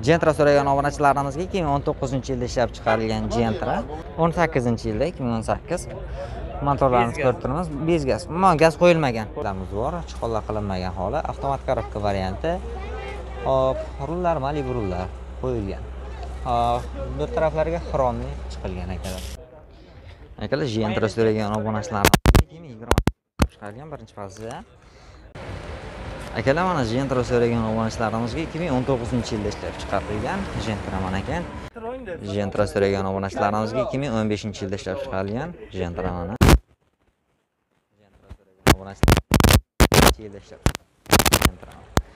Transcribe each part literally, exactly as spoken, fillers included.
Gentra so'ragan obunachilarimizga ikki ming o'n to'qqizinchi yilda ishlab chiqarilgan Gentra, o'n sakkizinchi yilda ikki ming o'n sakkiz motorlarimizni ko'rib turibmiz. Bez gaz. Umuman gaz qo'yilmagan. Qulamiz bor, chiqollar qilinmagan holi, avtomat korobka varianti. Hop, rullar mali rullar qo'yilgan. Hop, bu taraflarga xromli chiqilgan akalar. Akalar Gentra so'ragan obunachilarimizga ikki ming yigirma chiqarilgan birinchi fazda. Akalar mana Gentra so'ragan obunachilarimizga ikki ming o'n to'qqizinchi yilda ishlab chiqarilgan Gentra mana ekan. Gentra so'ragan obunachilarimizga ikki ming o'n beshinchi yilda ishlab chiqarilgan Gentra mana. Gentra so'ragan obunachilarimizga yilda ishlab Gentra.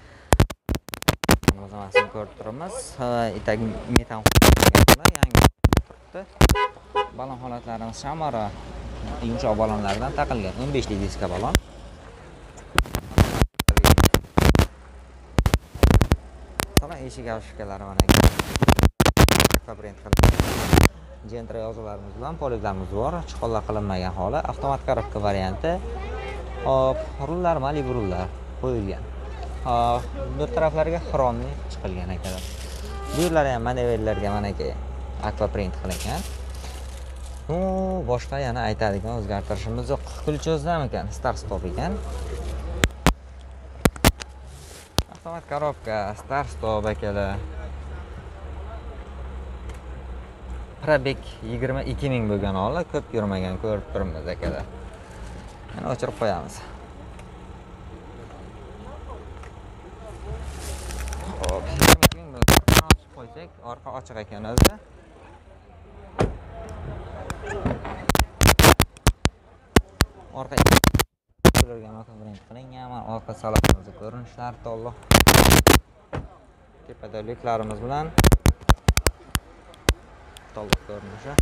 Mana zamasini ko'rib turibmiz. Itagi metan yangi turibdi. Balon holatlarimiz shamara yumshoq balonlardan taqilgan o'n besh lik diska balon. Eshik avshkalari mana Gentra yozuvlarimiz bilan poliglarimiz bor, chiqollar qilinmagan holi, avtomat korobka varianti. Hop, rullar mali rullar qo'yilgan. Hop, bu taraflarga xromli chiqilgan akalar. Bu yerlar ham manevrlarga mana ke aqua print qilingan. U boshqa yana aytadigan o'zgartirishimiz yo'q. Kulchozdan ekan, start stop ekan. Avtomat korobka, start stop akalar. Probek yigirma ikki ming bo'lgan holi, ko'p yurmagan ko'rib turibmiz akalar. Mana o'chirib qo'yamiz. Hop, yigirma ikki ming bo'lgan. Ochib qo'ysak, orqa ochiq ekan o'zi. Orqa ularga makabrin qilingan, orqa salonimizning ko'rinishlari to'liq. Tepada leklarimiz bilan to'liq ko'rinishi.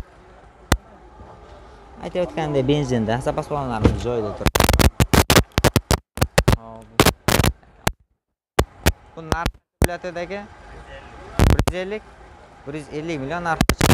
Aytayotgandek benzinda zapas balonlarimiz joyida turibdi. Bu narx platodagi bir yuz ellik bir yuz ellik million narx chiqadi.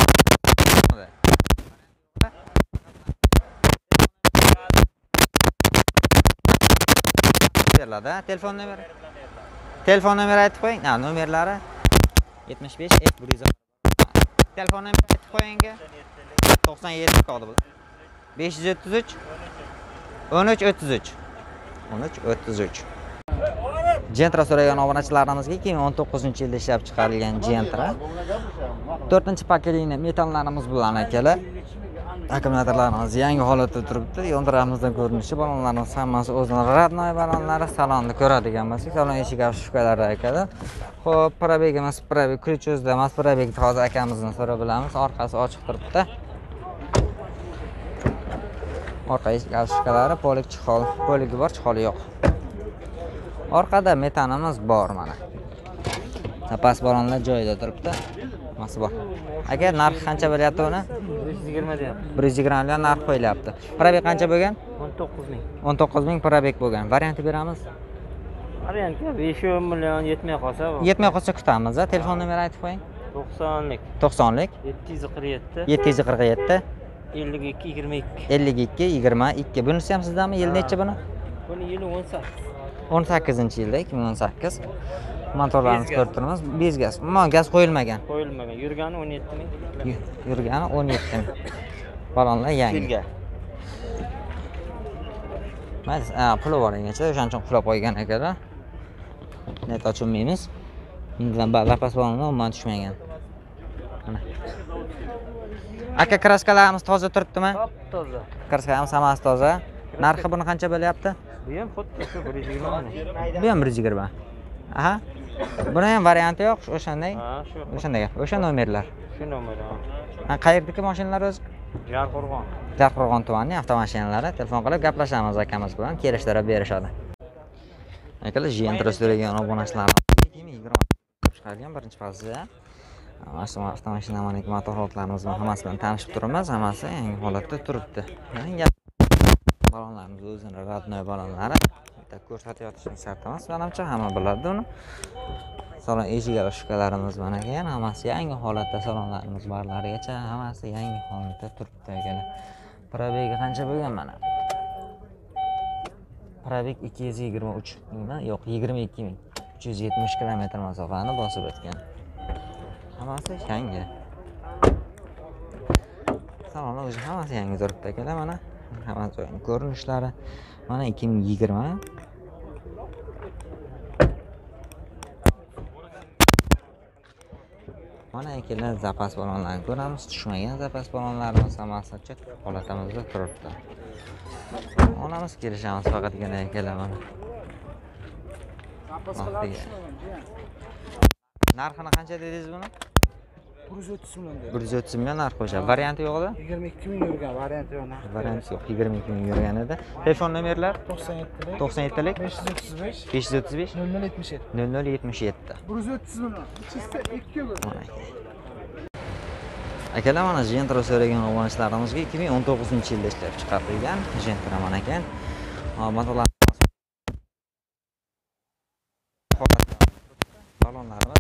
Telefon nomeri. Telefon nomeri aytib qo'ying. Ha, nomerlari yetmish besh F bir yuz. Telefon nomeri aytib qo'ying. to'qson yetti kodi bu. besh yuz o'ttiz uch o'n uch o'ttiz uch o'n uch o'ttiz uch. Gentra so'ragan obunachilarimizga ikki ming o'n to'qqizinchi yilda ishlab chiqarilgan Gentra. to'rtinchi paketli metallarimiz bilan akalar. Akkumulyatorlarimiz yangi holatda turibdi. Yondiramizdan ko'rinishi, balonlarimiz hammasi o'zining radnoy balonlari, salonni ko'radigan bo'lsak, salon eshik avshkalari akalar. Xo'p, probegimiz probeg kulchozda emas, probeg hozir akamizdan so'rab bilamiz. Orqasi ochiq turibdi. Orqa eshik avshkalari, polik chihol, poligi bor, chiholi yo'q. Orqada metanimiz bor mana. Zapas balonlar joyida turibdi. Masi bor. Aka, narxi qancha bo'lyapti uni? bir yuz yigirma deyapti. bir yuz yigirma million narx qo'yilyapti. Probeg qancha bo'lgan? o'n to'qqiz ming. o'n to'qqiz ming probeg bo'lgan. Varianti beramiz. Variantga besh million yetmay qolsa, yetmay qolsa kutamiz. Telefon nomeri aytib qo'ying. to'qsonlik. to'qsonlik. yetti yuz qirq yetti. yetti yuz qirq yetti. ellik ikki yigirma ikki. ellik ikki yigirma ikki. Bunisi ham sizdanmi? Yil necha buni? Buni yili o'n sakkiz. o'n sakkizinchi yilda ikki ming o'n sakkiz. Motorlarimizni ko'rib turibmiz. Bez gaz. Umuman gaz qo'yilmagan. Qo'yilmagan. Yurgani o'n yetti ming. Yurgani o'n yetti ming. Balonlar yangi. Yilga. Mayli, puli bor ekancha, o'shaning uchun qulab qo'ygan akalar. Net tushunmaymiz. Bundan zapas balonlar umuman tushmagan. Mana. Aka, kraskalarimiz toza turibdimi? Toza. Kraskalarimiz hammasi toza. Narxi buni qancha bo'lyapti? Bu ham xuddi shu bir yuz yigirma ming. Bu ham bir yuz yigirma. Aha. Buni ham varianti yo'q, o'shanday. Ha, shu. O'shanday. O'sha nomerlar. Shu nomerlar. Ha, qayerdagi mashinalar o'zi? Jarqo'rg'on. Jarqo'rg'on tumanining avtomashinalari. Telefon qilib gaplashamiz akamiz bilan, kelishtirib berishadi. Akalar, Gentra so'ragan obunachilarimizga ikki ming yigirma chiqarilgan birinchi fazda. Mana avtomashina maniki motor holatlarimiz bilan hammasi bilan tanishib turibmiz. Hammasi yangi holatda turibdi. Yangi balonlarimiz o'zining radnoy balonlari. Bitta ko'rsatib yotishimiz shart emas. Menimcha hamma biladi uni. Salon eshik avshkalarimiz mana ekan, hammasi yangi holatda, salonlarimiz barlarigacha hammasi yangi holatda turibdi akalar. Probegi qancha bo'lgan mana? Probeg ikki yuz yigirma uch mingmi? Yo'q, yigirma ikki ming. uch yuz yetmish kilometr masofani bosib o'tgan. Hammasi yangi. Salonni o'zi hammasi yangi turibdi akalar, mana hammasi ko'rinishlari. Mana ikki ming yigirma. Mana akalar zapas balonlarni ko'ramiz. Tushmagan zapas balonlarimiz hammasi chiq holatimizda turibdi. Onamiz kelishamiz faqatgina akalar mana. Narxini qancha dedingiz buni? bir yuz o'ttiz million dedi. bir yuz o'ttiz million narx qo'yishadi. Varianti yo'q-da? yigirma ikki ming yurgan, varianti yo'q. Varianti yo'q. yigirma ikki ming yurgan edi. Telefon nomerlar? to'qson yetti to'qson yetti besh yuz o'ttiz besh besh yuz o'ttiz besh nol nol yetmish yetti nol nol yetmish yetti. bir yuz o'ttiz million. Ichisi ikki bir. Akalar, mana Gentra so'ragan obunachilarimizga ikki ming o'n to'qqizinchi yilda ishlab chiqarilgan Gentra mana ekan. Motorlar balonlarimiz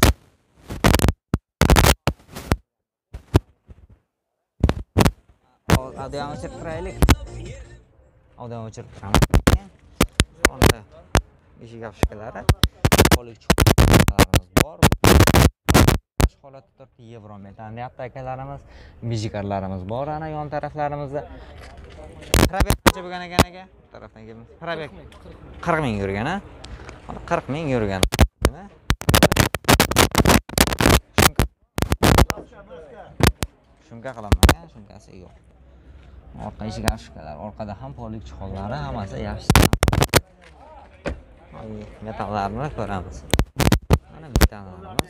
Audio o'chirib turaylik. Audio o'chirib turamiz. Onda eshik afishkalari, polik chuqurlarimiz bor. Boshqa holatda turibdi. Yevro metan deyapti akalarimiz. Mijikarlarimiz bor ana yon taraflarimizda. Probek qancha bo'lgan ekan aka? Bu tarafdan kelamiz. Probek qirq ming yurgan, ha? qirq ming yurgan. Nima? Shunga qilinmagan, shungasi yo'q. Orqa eshik afishkalar, orqada ham polik chuqurlari, hammasi yaxshi. Metallarni ko'ramiz. Mana metallarimiz.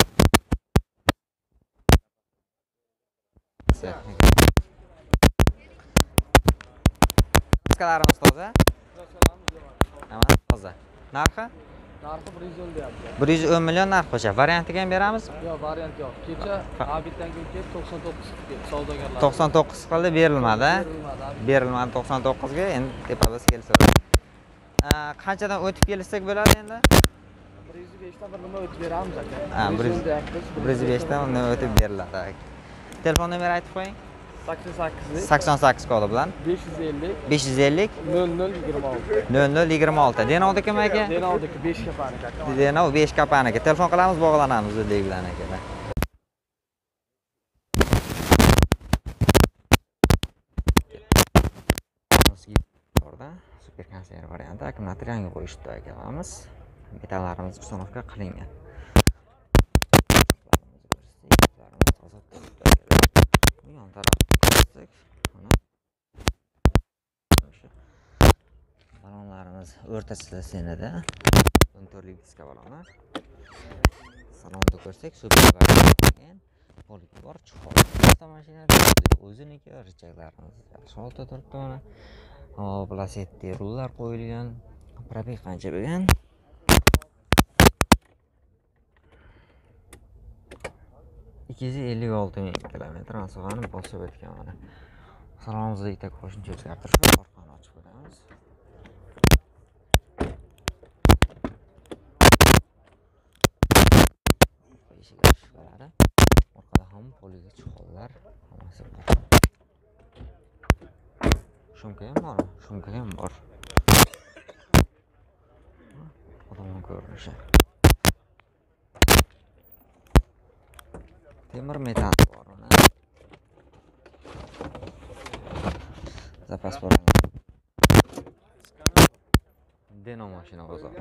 Diskalarimiz toza? Hamma toza. Narxi? Narxi bir yuz o'n deyapti. bir yuz o'n million narx qo'shadi. Variantiga ham beramiz? Yo'q, variant yo'q. Kecha Abitdan kelib to'qson to'qqiz savdogarlar. to'qson to'qqiz qildi, berilmadi. Berilmadi to'qson to'qqiz ga, endi tepamiz kelsa. Qanchadan o'tib kelsak bo'ladi endi? bir yuz besh dan bir nima o'tib beramiz aka. Ha, bir yuz besh dan nima o'tib beriladi. Telefon nomeri aytib qo'ying. sakson sakkiz sakson sakkiz kodi bilan besh yuz ellik besh yuz ellik nol nol yigirma olti nol nol yigirma olti. Denovdikimi aka? Denovdiki besh kapaniki aka. Denov besh kapaniki. Telefon qilamiz, bog'lanamiz o'zlik bilan akalar. Orada super konserv varianti akkumulyator yangi qo'yishdi akalarimiz. Metallarimiz uстановка qilingan. Yon tarafga ko'rsak, mana balonlarimiz o'rtasida senada kontorlik diska baloni. Salonni ko'rsak, super variant. Polik bor, chuqur. Avtomashinada o'ziniki richaklarimiz yaxshi holatda turibdi mana. Hop, Lacetti rullar qo'yilgan. Probek qancha bo'lgan? ikki yuz ellik olti ming kilometr masofani bosib o'tgan mana. Salonimizda ikkita qo'shimcha o'zgartirish bor. Orqani ochib ko'ramiz. Eshik ashkalari. Orqada ham poliga chuqurlar, hammasi bor. Shumka ham bor, shumka ham bor. Odamning ko'rinishi. Temir metal bor mana. Zapas bor. Denov Moshina Bozori.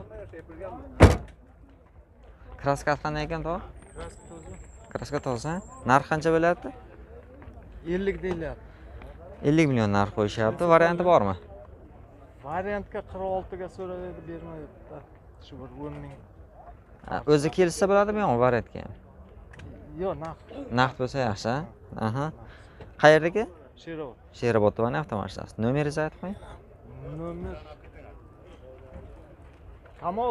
Kraska qanday ekan to? Kraska toza. Kraska toza. Narx qancha bo'lyapti? ellik deyilyapti. ellik million narx qo'yishyapti. Varianti bormi? Variantga qirq olti ga so'raydi, bermayapti. Shu bir o'n ming. O'zi kelsa bo'ladimi yo'qmi variantga ham? Yo'q, naqd. Naqd bo'lsa yaxshi. Aha. Qayerdagi? Shiro. Sherobodovani avtomashinasi. Nomeringizni aytib qo'ying. Nomer Kamol.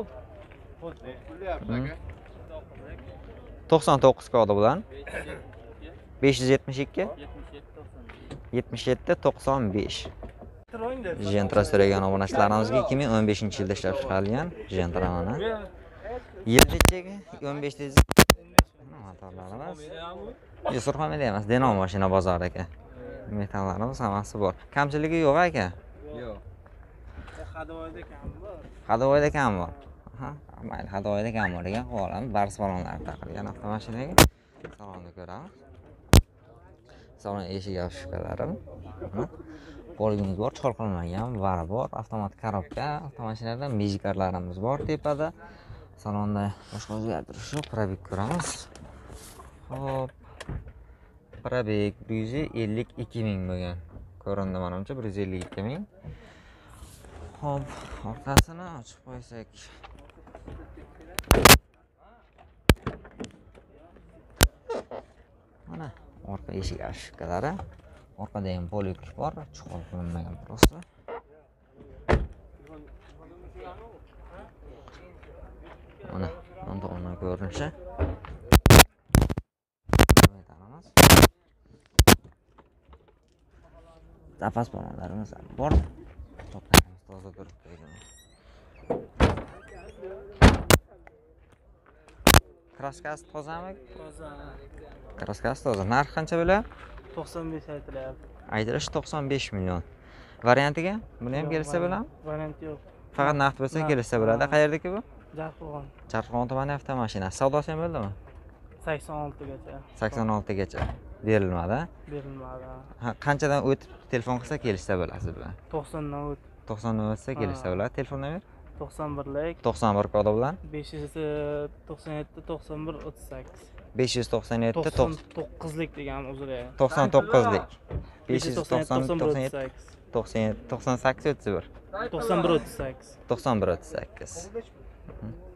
to'qson to'qqiz kodi bilan besh yuz yetmish ikki yetmish yetti to'qson besh. Gentra so'ragan obunachilarimizga ikki ming o'n beshinchi yilda ishlab chiqarilgan Gentra mana. Yil nechagi? o'n besh dediz. Motorlarimiz. Surxondaryoda emas, Denov Moshina Bozori aka. Metallarimiz hammasi bor. Kamchiligi yo'q aka? Yo'q. Hadovoyda kam bor. Hadovoyda kam bor. Aha, mayli, hadovoyda kam bor degan qolamiz. Bars balonlari taqilgan avtomashinaga. Salonni ko'ramiz. Salon eshik yoshkalari. Poligimiz bor, chol qilinmagan, vari bor, avtomat korobka, avtomashinadan mejgarlarimiz bor tepada. Salonda boshqa o'zgartirish yo'q, probek ko'ramiz. Xo'p. Probek bir yuz ellik ikki ming bo'lgan. Ko'rindi menimcha bir yuz ellik ikki ming. Xo'p, orqasini ochib qo'ysak. Mana orqa eshik ashkalari. Orqada ham polik bor, chuqur qilinmagan prosta. Mana, bunday ona ko'rinishi. Zapas panellarimiz ham bor. Toplarimiz toza turibdi. Kraskasi tozami? Toza. Kraskasi toza. Narx qancha bo'lyapti? to'qson besh aytilyapti. Aytilish to'qson besh million. Variantiga buni ham kelsa bo'ladimi? Variant yo'q. Faqat naqd bo'lsa kelsa bo'ladi. Qayerdaki bu? Jarqo'g'on. Jarqo'g'on tumani avtomashina. Savdosi ham bo'ldimi? sakson oltigacha. sakson oltigacha berilmadi. Berilmadi. Ha, qanchadan o'tib telefon qilsa kelishsa bo'ladi siz bilan? to'qsondan o'tib. to'qsondan o'tsa kelishsa bo'ladi. Telefon nomer? to'qson birlik to'qson bir kodi bilan besh yuz to'qson yetti to'qson bir o'ttiz sakkiz. besh yuz to'qson yetti to'qson to'qqizlik degan uzr. to'qson to'qqizlik. besh yuz to'qson to'qson yetti to'qson sakkiz o'ttiz bir. to'qson bir o'ttiz sakkiz. to'qson bir o'ttiz sakkiz.